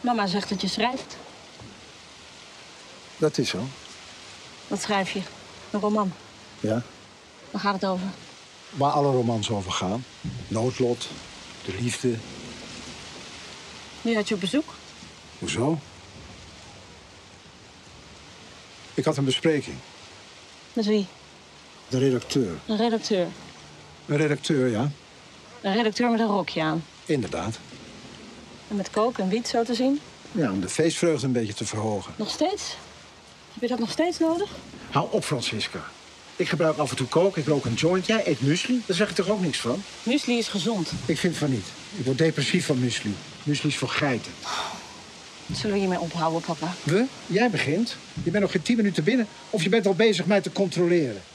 Mama zegt dat je schrijft. Dat is zo. Wat schrijf je? Een roman. Ja. Waar gaat het over? Waar alle romans over gaan. Noodlot, de liefde. Nu had je op bezoek. Hoezo? Ik had een bespreking. Met wie? De redacteur. Een redacteur. Een redacteur, ja. Een redacteur met een rokje aan. Inderdaad. En met kook en wiet zo te zien. Ja, om de feestvreugde een beetje te verhogen. Nog steeds? Heb je dat nog steeds nodig? Hou op, Francisca. Ik gebruik af en toe kook, ik rook een joint. Jij eet muesli, daar zeg ik toch ook niks van? Muesli is gezond. Ik vind van niet. Ik word depressief van muesli. Muesli is voor geiten. Zullen we hiermee ophouden, papa? We? Jij begint. Je bent nog geen 10 minuten binnen of je bent al bezig mij te controleren.